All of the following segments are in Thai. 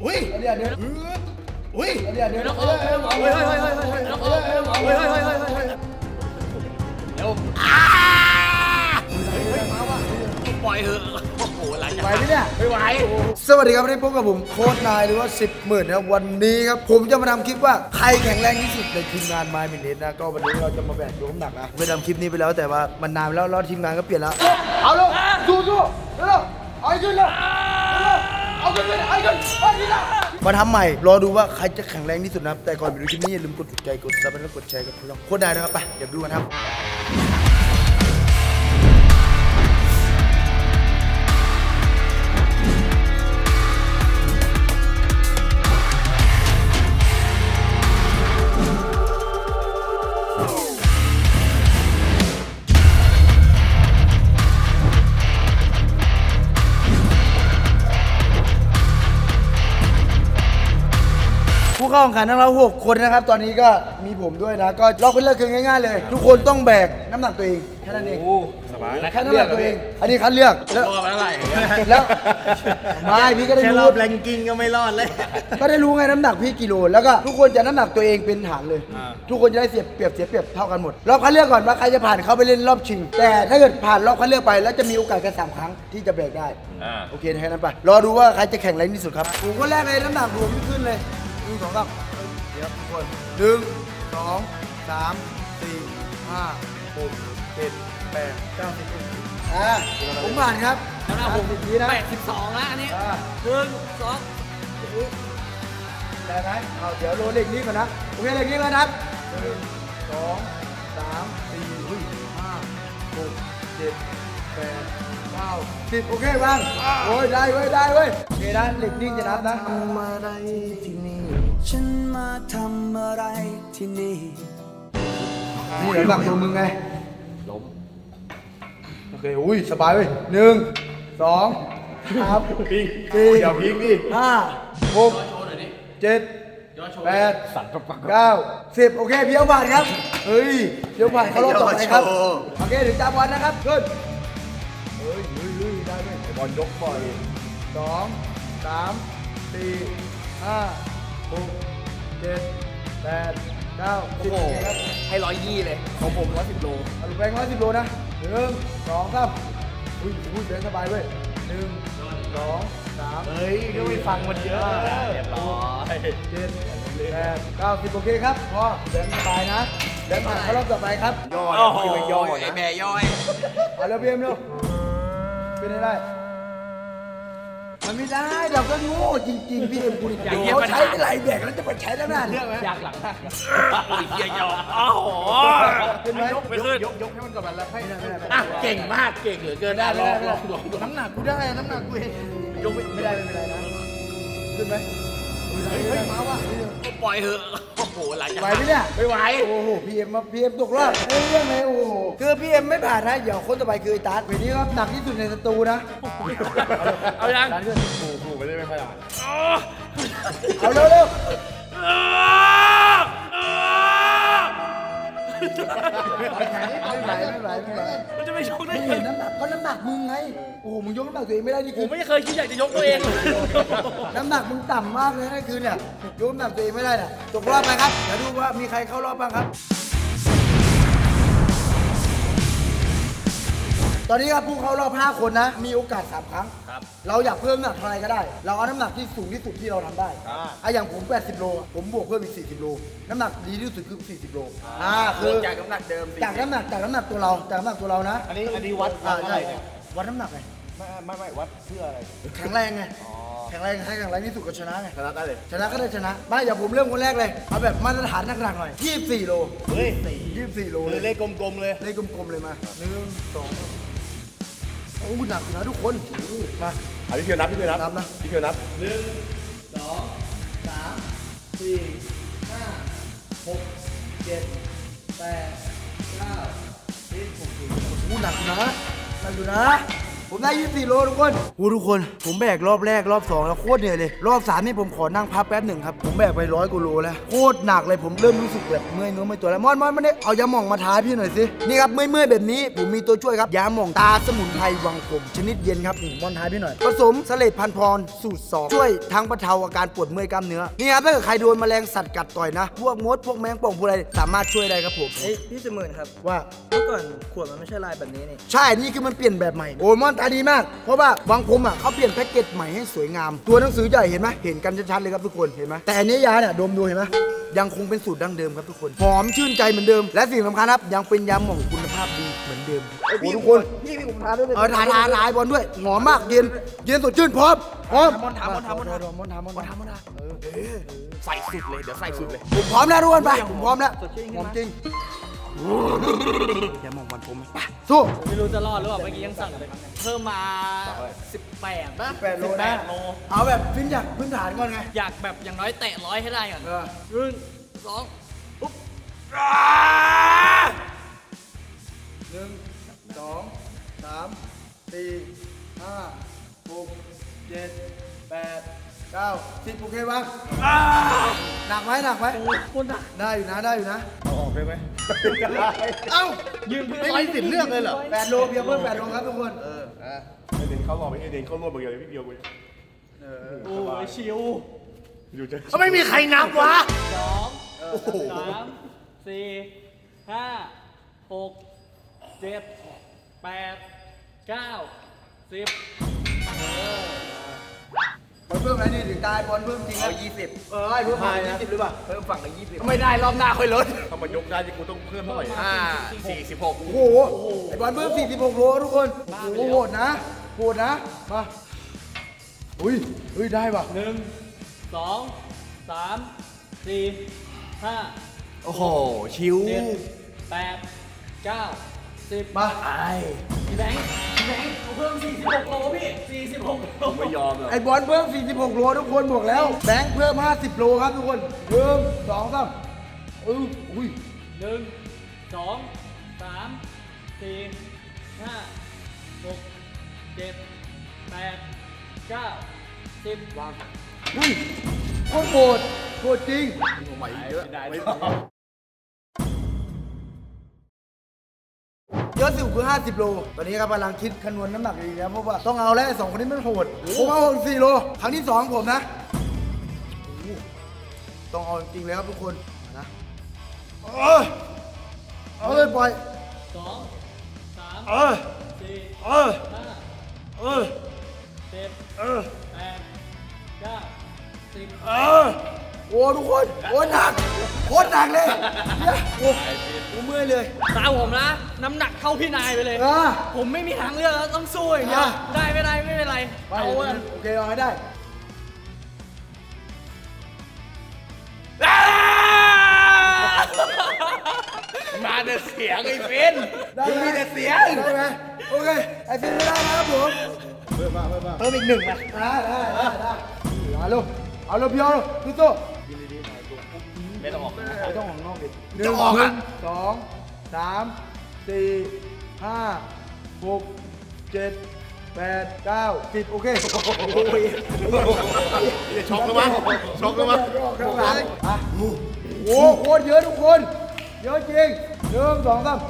อุ้ยเดี๋ยวอุ้ยเดี๋ยวเร็วปล่อยเถอะโอ้โหหลังจากไหวไหมเนี่ยไม่ไหวสวัสดีครับวันนี้พบกับผมโค้ชนายหรือว่า10 หมื่นนะวันนี้ครับผมจะมาทำคลิปว่าใครแข็งแรงที่สุดในทีมงานMy Minuteนะก็วันนี้เราจะมาแบกยกน้ำหนักนะไปทำคลิปนี้ไปแล้วแต่ว่ามันนานแล้วทีมงานก็เปลี่ยนแล้วเอาเลยสู้แล้วเอาขึ้นเลยเอาขึ้นเลยเอาขึ้นมาทำใหม่รอดูว่าใครจะแข็งแรงที่สุดนะแต่ก่อนไปดูคลิปนี้อย่าลืมกดถูกใจกดซับและกดแชร์กับเราโค้ชนายนะครับไปเดี๋ยวดูกันครับผู้เข้าแข่งขันทั้งเรา6 คนนะครับตอนนี้ก็มีผมด้วยนะก็รอบคัดเลือกคือง่ายๆเลยทุกคนต้องแบกน้ำหนักตัวเองแค่นั้นเองสบายแค่น้ำหนักตัวเองอันนี้คัดเลือกแล้วรอบอะไรแล้วไม่พี่ก็ได้รู้รอบแรงกิ้งก็ไม่รอดเลยก็ได้รู้ไงน้ำหนักพี่กิโลแล้วก็ทุกคนจะน้ำหนักตัวเองเป็นฐานเลยทุกคนจะได้เสียเปรียบเท่ากันหมดรอบคัดเลือกก่อนว่าใครจะผ่านเขาไปเล่นรอบชิงแต่ถ้าเกิดผ่านรอบคัดเลือกไปแล้วจะมีโอกาสแค่3 ครั้งที่จะแบกได้โอเคแค่นั้นไปรอดูว่าใครจะแข่งแรงที่สุดครับผมคนแรกเลยน้ำหนักรวมขึ้นเลย1 2 3เดี๋ยวทุกคน1 2 3 4 5 6 7 8 9 10ผมผ่านครับน้ำหนักผมดีนะ82แล้วอันนี้1 2ได้ไหมเอาเดี๋ยวโรเล็กนี้ก่อนนะโอเคเล็กนี้แล้วนะ1 2 3 4 5 6 7 8 9 10โอเคบ้างโอ้ยได้เว้ยโอเคนะเล็กนิ่งจะนับนะมาได้ที่นี่ฉันมาทำอะไรที่นี่นี่หลังตัวมึงไงล้มโอเคอุ้ยสบายเว้ย1 2 3 4 เดี๋ยวพิงดิ5 6 7 8 9 10โอเคพี่เอาผ่านครับเฮ้ยเดี๋ยวผ่านเขารอบต่อไปครับโอเคถึงจามวันนะครับขึ้นเฮ้ยได้ไหมบอลยกบ่อย2 3 4 5 6 7 8 9 10ครับให้120เลยของผม110 โลเอาลูกแบงค์110 โลนะ1 2 3อุ้ยแบงค์สบายเว้ย1 2 3เฮ้ยก็ไม่ฟังมันเยอะเรียบร้อย7 8 9 10โอเคครับพอแบงค์สบายนะแบงค์ผ่านเข้ารอบต่อไปครับย่อยไอ้แม่ย่อยเอาเร็วเพียมเร็วเป็นได้มันไม่ได้เราก็โง่จริงๆพี่เอ็มคุณเขาใช้อะไรแบกแล้วจะไปใช้ได้นานเรื่องไหมอยากหลังเฮียยออ้าวเป็นไหมยกให้มันก่อนแล้วให้เก่งมากเก่งเหลือเกินได้น้ำหนักกูได้น้ำหนักกูเองยกไม่ได้นะขึ้นไหมเฮ้ยมาว่ะปล่อยเถอะโอ้โหหลังจากไหวไหมเนี่ยไม่ไหวโอ้โหพี่เอ็มตกรอบเรื่องเลยโอ้โหคือพี่เอ็มไม่ผ่านนะเดี๋ยวคนต่อไปคือไอ้ตั๊ดวันนี้ครับหนักที่สุดในสตูนะเอายังถูกไปได้ไม่ค่อยอ่ะเอาเร็วไม่ไหวมันจะไม่ชกได้ไงน้ำหนักก็น้ำหนักมึงไงโอ้โหมึงยกน้ำหนักตัวเองไม่ได้นี่คือผมไม่เคยคิดอยากจะยกตัวเองน้ำหนักมึงต่ำมากเลยนั่นคือเนี่ยยกน้ำหนักตัวเองไม่ได้น่ะตกรอบไปครับเดี๋ยวดูว่ามีใครเข้ารอบบ้างครับตอนนี้ครับผู้เข้ารอบ5 คนนะมีโอกาส3 ครั้งเราอยากเพิ่มน้ำหนักเท่าไรก็ได้เราเอาน้ำหนักที่สูงที่สุดที่เราทำได้อย่างผม80 โลผมบวกเพิ่มอีก40 โลน้ำหนักดีที่สุดคือ40 โลคือจากน้ำหนักเดิมจากน้ำหนักตัวเรานะอันนี้วัดใช่วัดน้ำหนักไงไม่วัดเพื่ออะไรแข็งแรงไงแข็งแรงที่สุดก็ชนะไงชนะได้เลยชนะก็ได้ชนะไม่อย่าผมเริ่มคนแรกเลยเอาแบบมาตรฐานหนักๆหน่อย24 โลเฮ้ย24 โลเลยเลขกลมๆเลยมา1 2โอ้หนักนะทุกคนมาพี่เพียวนับนะพี่เพียวนับ1 2 3 4 5 6 7 8 9 10โอ้หนักนะดูนะผมได้24โลทุกคนโอ้ทุกคนผมแบกรอบแรกรอบ2แล้วโคตรเหนื่อยเลยรอบ3นี่ผมขอนั่งพักแป๊บหนึ่งครับผมแบกไป100 กว่าโลแล้วโคตรหนักเลยผมเริ่มรู้สึกแบบเมื่อยเนื้อเมื่อยตัวแล้วมอนมาเนี่ยเอายาหม่องมาทาพี่หน่อยสินี่ครับเมื่อยแบบนี้ผมมีตัวช่วยครับยาหม่องตาสมุนไพรวังผมชนิดเย็นครับนี่มอนทาพี่หน่อยผสมสเลดพันพรสูตร2ช่วยทั้งบรรเทาอาการปวดเมื่อยกล้ามเนื้อนี่ครับถ้าเกิดใครโดนแมลงสัตว์กัดต่อยนะพวกมดพวกแมงป่องพวกอะไรสามารถช่วยได้ครับผมพี่10,000ครับว่าเมื่อก่อนขวดมันไม่ใช่ลายแบบนี้นี่ใช่นี่คือมันเปลี่ยนแบบใหม่โอ้มอนตาดีมากเพราะว่าวังผมเขาเปลี่ยนแพ็กเกจใหม่ให้สวยงามตัวหนังสือใหญ่เห็นไหมเห็นกันชัดๆเลยครับทุกคนเห็นไหมแต่อันนี้ยาเนี่ยดมดูเห็นไหมยังคงเป็นสูตรดั้งเดิมครับทุกคนหอมชื่นใจเหมือนเดิมและสิ่งสำคัญครับยังเป็นยาหม่องคุณภาพดีเหมือนเดิมทุกคนพี่ผมทาด้วยทาบอลด้วยหอมมากเย็นสดชื่นพร้อมมอนทามอนใส่สุดเลยเดี๋ยวใส่สุดเลยผมพร้อมแล้วทุกคนไปผมพร้อมแล้วหอมจริงอย่ามองวันผมไปสู้ไม่รู้จะรอดหรือเปล่าเมื่อกี้ยังสั่งเลยเพิ่มมา18นะ 18 โลนะเอาแบบพื้นฐานก่อนไงอยากแบบอย่างน้อยแตะ100ให้ได้ก่อน1 2ปุ๊บ 1 2 3 4 5 6 7 8 9 10โอเคบ้างหนักไหมคนหนักได้อยู่นะเอาออกได้ไหมเอ้ายืนไม่มีสิทธิ์เลือกเลยเหรอ 8 โลเพียงเพิ่ม8 โลครับทุกคนให้เด่นเข้ารอบไปให้เด่นเข้ารอบไปเลยพี่เดียวไปโอ้ยชิวอยู่จะไม่มีใครนับวะ 2 3 4 5 6 7 8 9 10 บอลเพิ่มอะไรนี่ถึงตายบอลเพิ่มจริงนะ20เพิ่มมา20หรือเปล่าเพิ่มฝั่งละ20ไม่ได้รอบหน้าค่อยลดถ้ามายกได้ที่กูต้องเพิ่มเท่าไหร่ 46 โอ้โหไอ้บอลเพิ่ม46โลทุกคนโอ้โหโหดนะมาอุ้ยได้ป่ะ 1 2 3 4 5 โอ้โหชิว 8 9 10 มาพี่แบงค์เพิ่ม46โลพี่46โลไม่ยอมหรอกไอ้บอลเพิ่ม46โลทุกคนบอกแล้วแบงค์เพิ่ม50โลครับทุกคน1 2 3อุ้ย 1 2 3 4 5 6 7 8 9 10วางอุ้ยโคตรโหดจริงใหม่เยอะยอดสิวคือ50โลตอนนี้ครับกำลังคิดคำนวณน้ำหนักอีกแล้วเพราะว่าต้องเอาแล้ว2คนนี้มันโหดผมเอา64โลครั้งที่2ผมนะต้องเอาจริงแล้วครับทุกคนนะเอาเลยปล่อย 2 3 4 5 7 8 9 10 โอ้ทุกคนโอ้หนักโคตรหนักเลยโอ้เมื่อยเลยตามผมนะน้ำหนักเข้าพี่นายไปเลยผมไม่มีทางเลือกแล้วต้องสู้อย่างเดียวได้ไม่เป็นไรเอาโอเคเอาให้ได้มาแต่เสียงไอ้ฟินมีแต่เสียงได้ไหมโอเคไอ้ฟินไม่ได้นะครับผมเพิ่มอีก1 ได้เอาลูกพี่เอาลูกโตไม่ต้องออกนอกดิ1 2 3 4 5 6 7 8 9 10โอเคช็อกแล้วมั้งโอ้โคตรเยอะทุกคนเยอะจริง1 2 3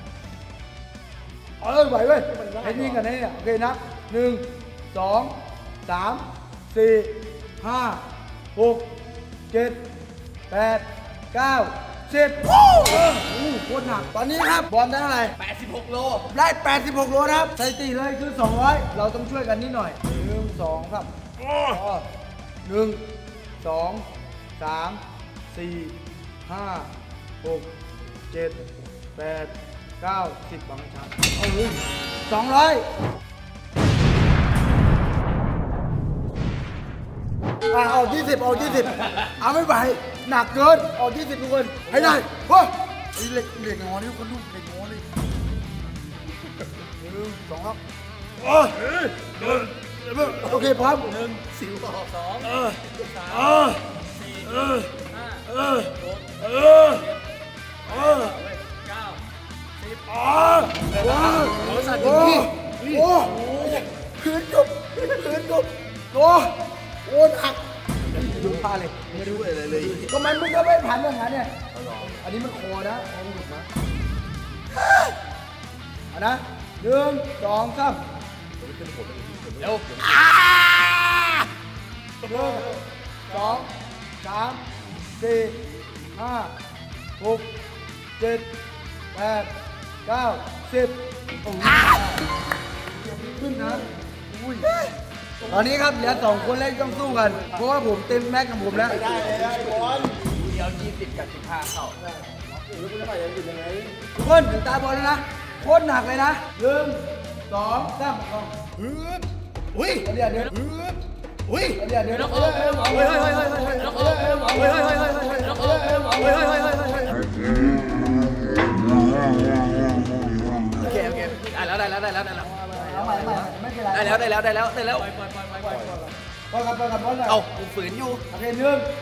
ไหวเว้ยให้ยิงกันนี่เนี่ยโอเคนะ1 2 3 4 5 6 7 8 9 10โคตรหนักตอนนี้ครับบอลได้เท่าไหร่ 86โลได้86โลนะครับสถิติเลยคือ200เราต้องช่วยกันนิดหน่อย1 2 3 1 2 3 4 5 6 7 8 9 10บางช้า200เอา20เอาไม่ไหวหนักเกินเอา20ทุกคนให้ได้เฮ้ยเหล็กงอนี่คนลูกเหล็กงอเลย1 2ครับโอเคพร้อม 1 4 2 3 4 5 6 7 8 9 10 โอ้พื้นจุบโอ้หนักดูผ้าเลยไม่รู้อะไรเลยก็มันมึงก็ไม่ผ่านอย่างนั้นเนี่ยอันนี้มันคอนะคอหลุดนะเอานะ1 2 3เร็ว1 2 3 4 5 6 7 8 9 10ขึ้นนะอุ้ยตอนนี้ครับเหลือ2 คนแรกต้องสู้กันเพราะว่าผมเต็มแม็กกับผมแล้วได้เลยบอลเดียว20 กับ 15เข้าทุกคนถึงตาบอลแล้วนะโคตรหนักเลยนะ1 2 3อุ้ยเดี๋ยวอุ้ยเดี๋ยวโอเคได้แล้วไม่เป็นไรได้แล้วไปกับบอลเลยเอาฝืนอยู่โอเค1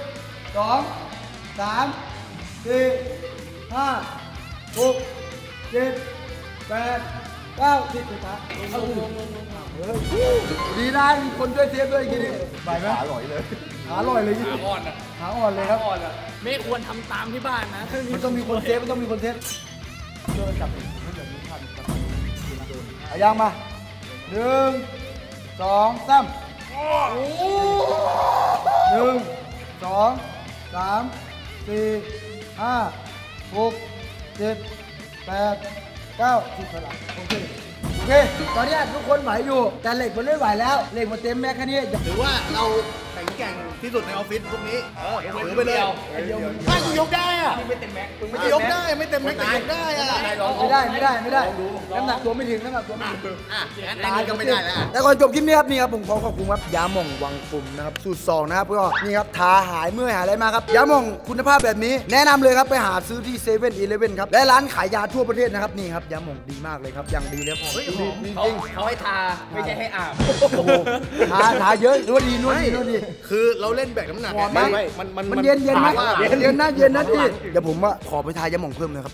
2 3 4 5 6 7 8 9 10สุดท้ายดีนะมีคนช่วยเซฟด้วยกินไปไหมขาลอยเลยขาอ่อนเลยครับไม่ควรทำตามที่บ้านนะมันต้องมีคนเซฟเดินกลับเอายางมา1 2 3 1 2 3 4 5 6 7 8 9 10หลังโอเคตอนนี้ทุกคนไหวอยู่แต่เหล็กมันไม่ไหวแล้วเหล็กมันเต็มแม็กแค่นี้หรือว่าเราแข็งแกร่งที่สุดในออฟฟิศพวกนี้ถือไปเลยไม่กูยกได้อะไม่เต็มแม็กไม่ยกได้ไม่เต็มแม็กแต่ยกได้อะไม่ได้น้ำหนักตัวไม่ถึงน้ำหนักตัวไม่ถึงอันนี้ก็ไม่ได้แล้วแต่ก่อนจบคลิปนี้ครับนี่ครับผมขอขอบคุณครับยาหม่องวังปุ่มนะครับสูตร2นะครับก็นี่ครับทาหายเมื่อยหายอะไรมาครับยาหม่องคุณภาพแบบนี้แนะนำเลยครับไปหาซื้อที่เซเว่นอีเลฟเว่นครับและร้านขายยาทั่วประเทศนะครับนี่ครับยาหม่องดีมากเลยครับอย่างดีเลยผมจริงเขาให้ทาไม่ใช่ให้อาบทาเยอะนวดดีคือเราเล่นแบกน้ำหนักมันเย็นไหมเย็นนะพี่เดี๋ยวผมว่าขอไปทายาหม่องเพิ่มเลยครับ